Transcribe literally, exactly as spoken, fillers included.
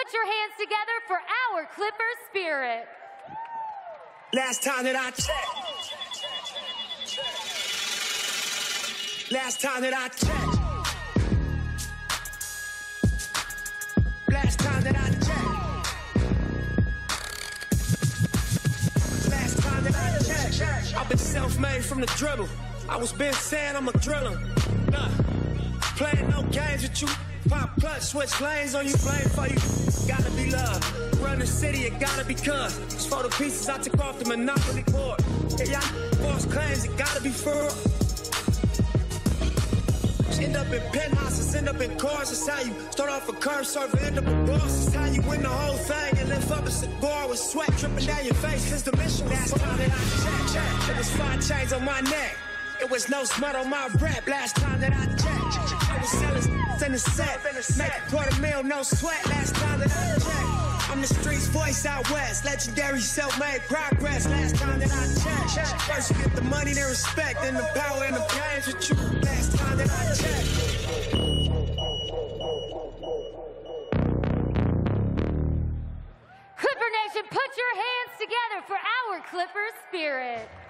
put your hands together for our Clippers spirit. Last time that I checked. Last time that I checked. Last time that I checked. Last time that I checked. I've been self-made from the dribble. I was been saying I'm a driller. Nah, playing no games with you. Pop clutch, switch lanes on you, blame for you. Gotta be love. Run the city, it gotta be cuz. It's for the pieces I took off the Monopoly board. Yeah, y'all false claims, it gotta be for. End up in penthouses, end up in cars. It's how you start off a curb server, end up a boss. It's how you win the whole thing and lift up a cigar with sweat dripping down your face. Cause the mission was last time that I checked, checked. It was five chains on my neck. It was no smut on my rep. Last time that I checked, I was selling in the set. Make a quarter mil, no sweat. Last time that I checked, I'm the streets voice out west. Legendary self-made progress. Last time that I checked, first you get the money, then respect, then the power and the games with you. Last time that I checked. Clipper Nation, put your hands together for our Clippers spirit.